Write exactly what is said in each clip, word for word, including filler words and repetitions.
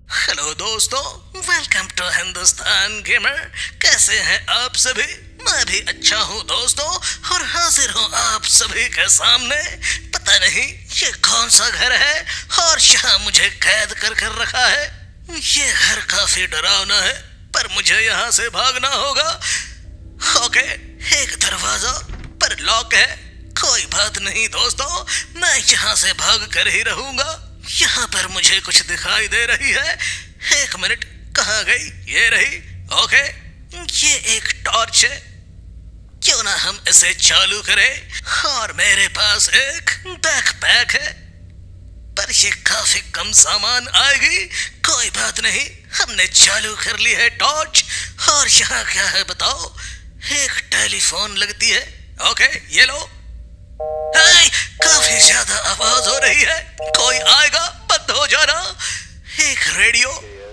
Hello दोस्तों, welcome to Hindustan gamer. कैसे हैं आप सभी? मैं भी अच्छा हूँ दोस्तों, और हाजिर हूँ आप सभी के सामने। पता नहीं ये कौन सा घर है और यहाँ मुझे कैद कर कर रखा है। ये घर काफी डरावना है, पर मुझे यहाँ से भागना होगा। ओके, एक दरवाजा पर लॉक है। कोई बात नहीं दोस्तों, मैं यहाँ से भाग कर ही रहूंगा। यहाँ पर मुझे कुछ दिखाई दे रही है। एक मिनट, कहाँ गई? ये रही। ओके, ये एक टॉर्च है। क्यों ना हम इसे चालू करें। और मेरे पास एक बैकपैक है, पर ये काफी कम सामान आएगी। कोई बात नहीं, हमने चालू कर ली है टॉर्च। और यहाँ क्या है बताओ? एक टेलीफोन लगती है। ओके, ये लो। हाय, काफी ज्यादा आवाज हो रही है। कोई आएगा, बंद हो जाना। एक रेडियो,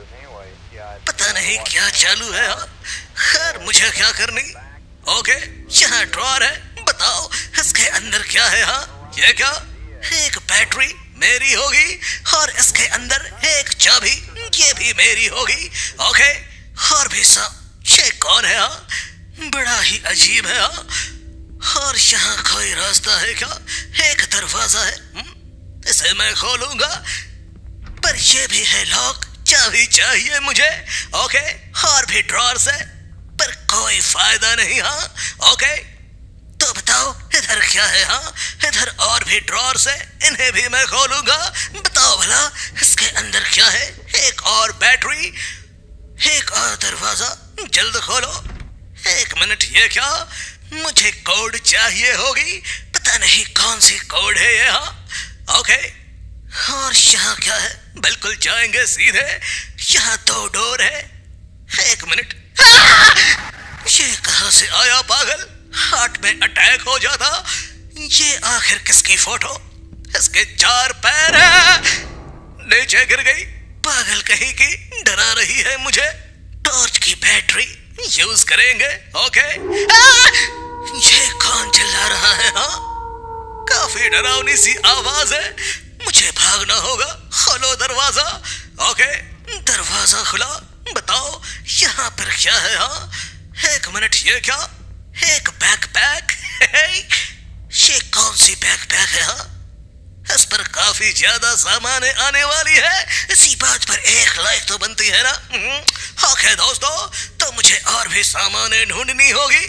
पता नहीं क्या चालू है। खैर, मुझे क्या करनी। ओके, यहाँ ड्रॉअर है। बताओ इसके अंदर क्या है? हाँ, ये क्या? एक बैटरी मेरी होगी, और इसके अंदर एक चाबी, ये भी मेरी होगी। ओके, और भी सब। ये कौन है? हाँ, बड़ा ही अजीब है। हाँ, और यहाँ कोई रास्ता है क्या? एक दरवाजा है, इसे मैं खोलूंगा, पर ये भी है लॉक। चाबी चाहिए मुझे। ओके, और भी ड्रॉअर्स है, पर कोई फायदा नहीं। हाँ, ओके, तो बताओ इधर क्या है? हाँ, इधर और भी ड्रॉअर्स है, इन्हें भी मैं खोलूंगा। बताओ भला इसके अंदर क्या है? एक और बैटरी, एक और दरवाजा, जल्द खोलो। एक मिनट, ये क्या? मुझे कोड चाहिए होगी, पता नहीं कौन सी कोड है ये। हाँ, ओके, और यहाँ क्या है? बिल्कुल जाएंगे सीधे। यहाँ दो डोर है। एक मिनट, ये कहाँ से आया पागल? हार्ट में अटैक हो जाता। ये आखिर किसकी फोटो? इसके चार पैर है। नीचे गिर गई, पागल कहीं की, डरा रही है मुझे। टॉर्च की बैटरी यूज करेंगे। ओके, ये कौन चिल्ला रहा है? हाँ, काफी डरावनी सी आवाज है। मुझे भागना होगा। खोलो दरवाजा। ओके, दरवाजा खुला। बताओ यहाँ पर क्या है? हाँ, एक मिनट, ये क्या? एक बैकपैक। ये कौन सी बैकपैक है? हाँ, इस पर काफी ज्यादा सामान आने वाली है। इसी बात पर एक लाइक तो बनती है ना। ओके दोस्तों, तो मुझे और भी सामान ढूंढनी होगी।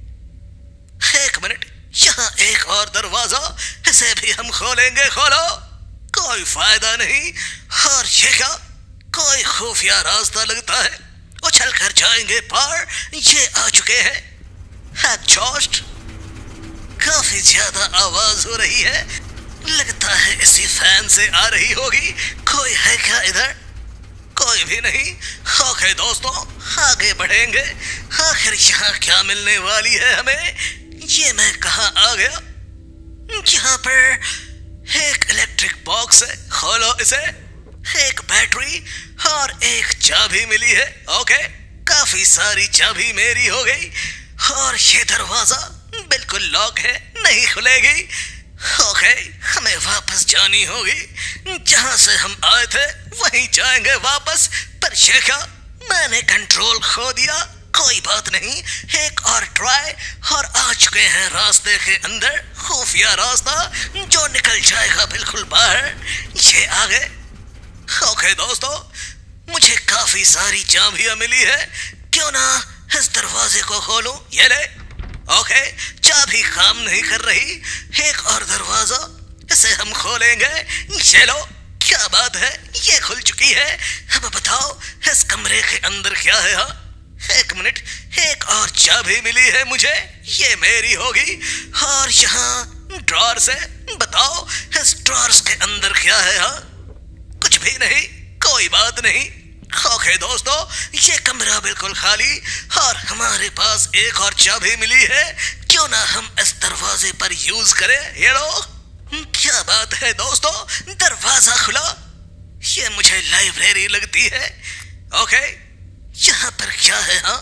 एक मिनट, यहाँ एक और दरवाजा, इसे भी हम खोलेंगे। खोलो, कोई फायदा नहीं। और ये क्या? कोई खुफिया रास्ता लगता है। उछल कर जाएंगे पार। ये आ चुके हैं। एग्जॉस्ट, काफी ज्यादा आवाज हो रही है। लगता है इसी फैन से आ रही होगी। कोई है क्या इधर? कोई भी नहीं। ओके दोस्तों, आगे बढ़ेंगे। आखिर यहाँ क्या मिलने वाली है हमें? ये मैं कहाँ आ गया? यहाँ पर एक इलेक्ट्रिक बॉक्स है। खोलो इसे। एक बैटरी और एक चाबी मिली है। ओके, काफी सारी चाबी मेरी हो गई। और ये दरवाजा बिल्कुल लॉक है, नहीं खुलेगी। ओके, हमें वापस जानी होगी। जहां से हम आए थे वहीं जाएंगे वापस। पर ये क्या? मैंने कंट्रोल खो दिया। कोई बात नहीं, एक और ट्राई, और आ चुके हैं रास्ते के अंदर। खुफिया रास्ता जो निकल जाएगा बिल्कुल बाहर। ये आ गए। ओके दोस्तों, मुझे काफी सारी चाबियां मिली है। क्यों ना इस दरवाजे को खोलूं? ये ले। ओके, चाबी काम नहीं कर रही। एक और दरवाजा, इसे हम खोलेंगे। ये लो। क्या बात है, ये खुल चुकी है। अब बताओ इस कमरे के अंदर क्या है? हाँ, एक मिनट, एक और चाबी मिली है मुझे, ये मेरी होगी। और यहाँ ड्रॉअर्स है। बताओ इस ड्रॉअर्स के अंदर क्या है? हाँ, कुछ भी नहीं। कोई बात नहीं। ओके दोस्तों, ये कमरा बिल्कुल खाली, और हमारे पास एक और चाबी मिली है। क्यों ना हम इस दरवाजे पर यूज करें? ये लो। क्या बात है दोस्तों, दरवाजा खुला। ये मुझे लाइब्रेरी लगती है। ओके, यहाँ पर क्या है? हाँ,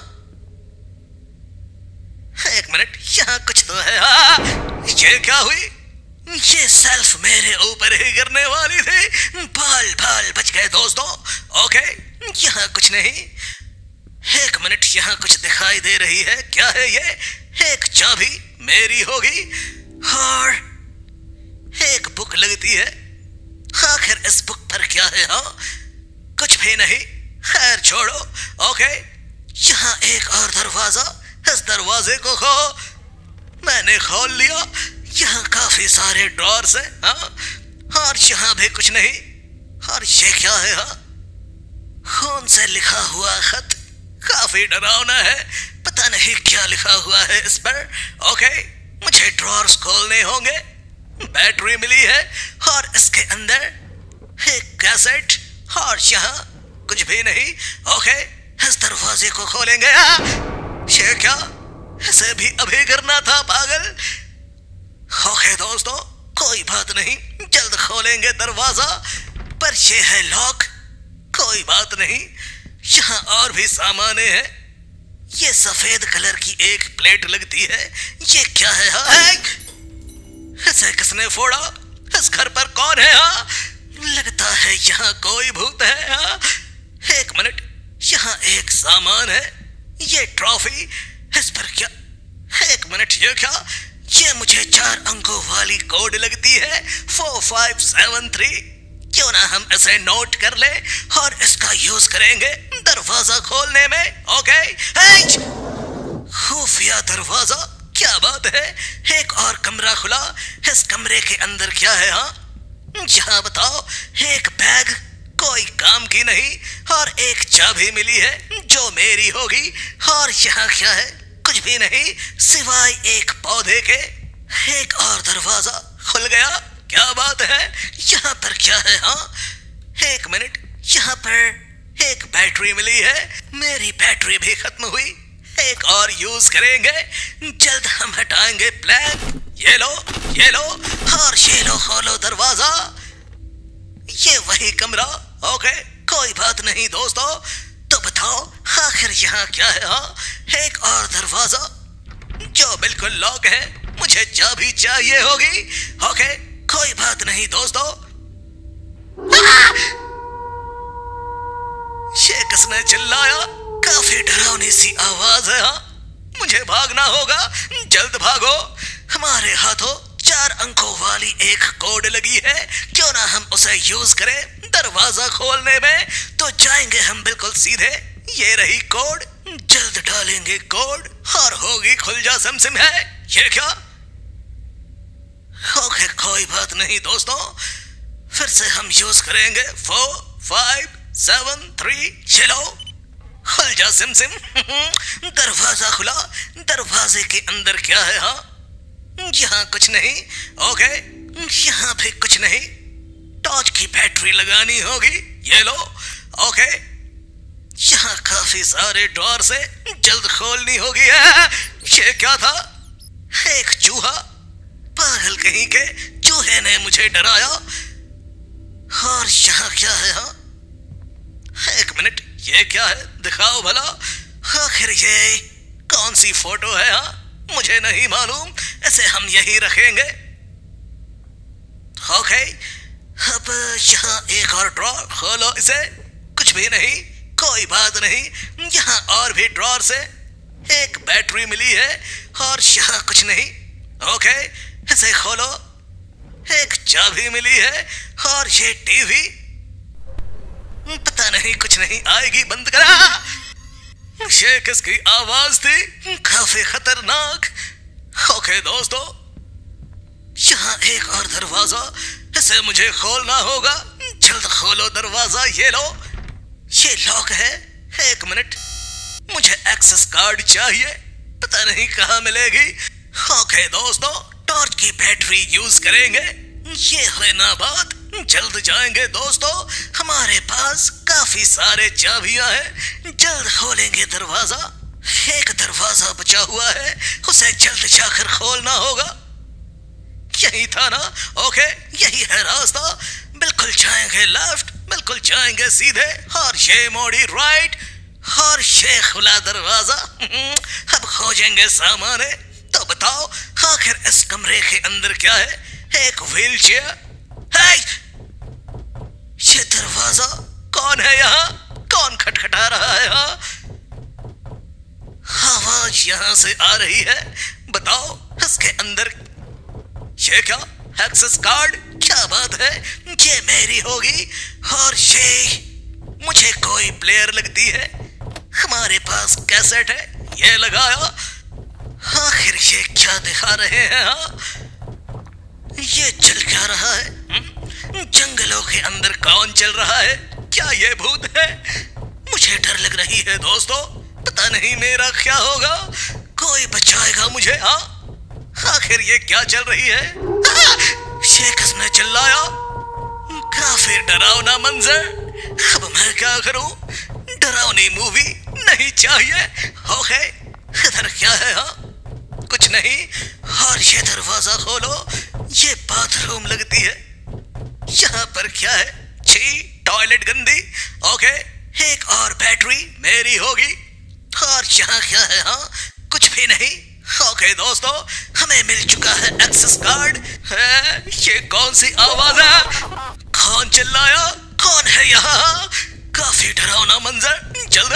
एक मिनट, यहाँ कुछ तो है। हाँ, ये क्या हुई? ये सेल्फ मेरे ऊपर ही गिरने वाली थी। बाल बाल बच गए दोस्तों। ओके, यहाँ कुछ नहीं। एक मिनट, यहाँ कुछ दिखाई दे रही है, क्या है ये? एक चाबी मेरी होगी और एक बुक लगती है। आखिर इस बुक पर क्या है? हाँ, कुछ भी नहीं। खैर छोड़ो। ओके, यहाँ एक और दरवाजा, इस दरवाजे को खो। मैंने खोल लिया। यहाँ काफी सारे ड्रॉर्स हैं। हाँ, और यहाँ भी कुछ नहीं। और ये क्या है? हाँ, खून से लिखा हुआ खत, काफी डरावना है। पता नहीं क्या लिखा हुआ है इस पर। ओके, मुझे ड्रॉर्स खोलने होंगे। बैटरी मिली है और इसके अंदर एक कैसेट, और यहाँ कुछ भी नहीं। ओके, इस दरवाजे को खोलेंगे। ये क्या? इसे भी अभी करना था, पागल। ओके दोस्तों, कोई बात नहीं, जल्द खोलेंगे दरवाजा। पर ये है लॉक। कोई बात नहीं, यहाँ और भी सामान है। ये सफेद कलर की एक प्लेट लगती है। ये क्या है? हाँ, इसे किसने फोड़ा? इस घर पर कौन है? हाँ, लगता है यहाँ कोई भूत है। हाँ, एक मिनट, यहाँ एक सामान है। ये ट्रॉफी, इस पर क्या? एक मिनट, ये क्या? ये मुझे चार अंकों वाली कोड लगती है, फोर फाइव सेवन थ्री। क्यों ना हम इसे नोट कर ले और इसका यूज करेंगे दरवाजा खोलने में। ओके, खुफिया दरवाजा, क्या बात है। एक और कमरा खुला। इस कमरे के अंदर क्या है? हाँ, यहाँ बताओ। एक बैग, कोई काम की नहीं, और एक चाबी मिली है जो मेरी होगी। और यहाँ क्या है? कुछ भी नहीं सिवाय एक पौधे के। एक और दरवाजा खुल गया, क्या बात है। यहाँ पर क्या है? हाँ, एक मिनट, यहाँ पर एक बैटरी मिली है। मेरी बैटरी भी खत्म हुई, एक और यूज करेंगे। जल्द हम हटाएंगे प्लान। ये लो, ये लो, और ये लो, खोलो दरवाजा। ये वही कमरा। ओके, कोई बात नहीं दोस्तों। तो बताओ आखिर यहाँ क्या है? हाँ, एक और दरवाजा जो बिल्कुल लॉक है। मुझे चाबी चाहिए होगी। ओके, कोई बात नहीं दोस्तों। ये किसने चिल्लाया? काफी डरावनी सी आवाज है। हाँ, मुझे भागना होगा, जल्द भागो। हमारे हाथों चार अंकों वाली एक कोड लगी है। क्यों ना हम उसे यूज करें दरवाजा खोलने में? तो जाएंगे हम बिल्कुल सीधे। ये रही कोड, जल्द डालेंगे कोड और होगी खुल जा सिमसिम है। ये क्या? ओके, कोई बात नहीं दोस्तों, फिर से हम यूज करेंगे। Four five seven three. चलो, खुल जा सिमसिम। दरवाजा खुला। दरवाजे के अंदर क्या है? हाँ, यहाँ कुछ नहीं। ओके, यहाँ भी कुछ नहीं। टॉर्च की बैटरी लगानी होगी। ये लो। ओके, यहाँ काफी सारे ड्रॉर से जल्द खोलनी होगी। ये क्या था? एक चूहा, पागल कहीं के चूहे ने मुझे डराया। और यहाँ क्या है? हाँ, एक मिनट, ये क्या है? दिखाओ भला। आखिर ये कौन सी फोटो है? हाँ, मुझे नहीं मालूम, इसे हम यही रखेंगे। ओके, अब यहाँ एक और ड्रॉर, खोलो इसे। कुछ भी नहीं, कोई बात नहीं। यहाँ और भी ड्रॉर से एक बैटरी मिली है और यहाँ कुछ नहीं। ओके, इसे खोलो। एक चाबी मिली है और ये टीवी, पता नहीं कुछ नहीं आएगी, बंद करा। ये किसकी आवाज थी? काफी खतरनाक। ओके दोस्तों, यहाँ एक और दरवाजा, इसे मुझे खोलना होगा। जल्द खोलो दरवाजा। ये लो, ये लॉक है। एक मिनट, मुझे एक्सेस कार्ड चाहिए, पता नहीं कहाँ मिलेगी। ओके दोस्तों, टॉर्च की बैटरी यूज करेंगे। ये है ना बात, जल्द जाएंगे दोस्तों। हमारे पास काफी सारे चाबियां हैं, जल्द खोलेंगे दरवाजा। एक दरवाजा बचा हुआ है, उसे जल्द जाकर खोलना होगा। यही था ना? ओके, यही है रास्ता। बिल्कुल जाएंगे लेफ्ट, बिल्कुल जाएंगे सीधे, और ये मोड़ी राइट, और ये खुला दरवाजा। अब खोजेंगे सामान। तो बताओ आखिर इस कमरे के अंदर क्या है? एक व्हील चेयर है। ये दरवाजा, कौन है यहाँ? रहा है? हाँ, आवाज यहाँ से आ रही है। बताओ इसके अंदर ये क्या एक्सेस कार्ड? क्या बात है, ये मेरी होगी और ये मुझे कोई प्लेयर लगती है। हमारे पास कैसेट है, ये लगाया। आखिर ये क्या दिखा रहे हैं? हाँ, ये चल क्या रहा है? हुँ? जंगलों के अंदर कौन चल रहा है? क्या ये भूत है? मुझे डर लग रही है दोस्तों, पता नहीं मेरा क्या होगा। कोई बचाएगा मुझे? हाँ, आखिर ये क्या चल रही है? ये किसने चिल्लाया? काफी डरावना मंजर। अब मैं क्या करूं? डरावनी मूवी नहीं चाहिए। ओके, इधर क्या है? हाँ, कुछ नहीं। और ये दरवाजा खोलो, ये बाथरूम लगती है। यहाँ पर क्या है? छी, टॉयलेट गंदी। ओके, एक और बैटरी मेरी होगी। और यहाँ क्या है? हाँ, कुछ भी नहीं। ओके दोस्तों, हमें मिल चुका है एक्सेस कार्ड। है, ये कौन सी आवाज है? कौन चिल्लाया? कौन है यहाँ? काफी डरावना मंजर। जल्द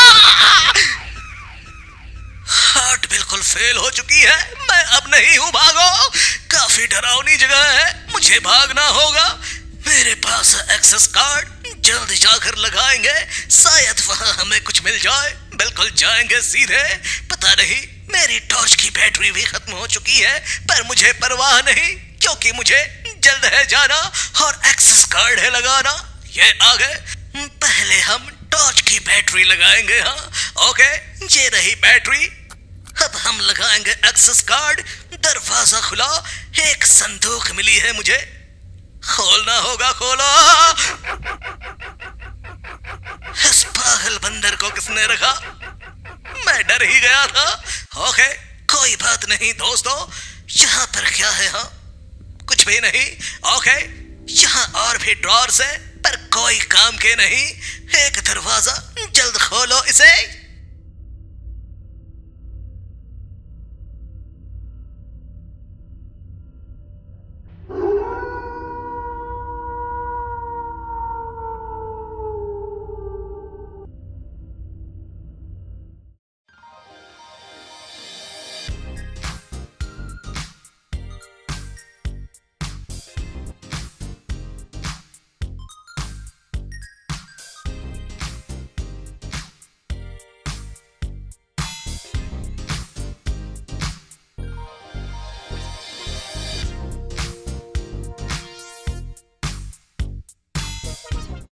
हार्ट बिल्कुल फेल हो चुकी है। मैं अब नहीं हूँ, भागो। काफी डरावनी जगह है, मुझे भागना होगा। मेरे पास है एक्सेस कार्ड, जल्द जाकर लगाएंगे, शायद वहां हमें कुछ मिल जाए। बिल्कुल जाएंगे सीधे। पता नहीं, मेरी टॉर्च की बैटरी भी खत्म हो चुकी है, पर मुझे परवाह नहीं, क्योंकि मुझे जल्द है जाना और एक्सेस कार्ड है लगाना। ये आ गए। पहले हम टॉर्च की बैटरी लगाएंगे। हाँ, ओके, ये रही बैटरी। अब हम लगाएंगे एक्सेस कार्ड। दरवाजा खुला, एक संदूक मिली है मुझे, खोलना होगा। खोलो। इस पागल बंदर को किसने रखा? मैं डर ही गया था। ओके, कोई बात नहीं दोस्तों। यहाँ पर क्या है? हाँ, कुछ भी नहीं। ओके, यहाँ और भी ड्रॉर्स है, पर कोई काम के नहीं। एक दरवाजा, जल्द खोलो इसे।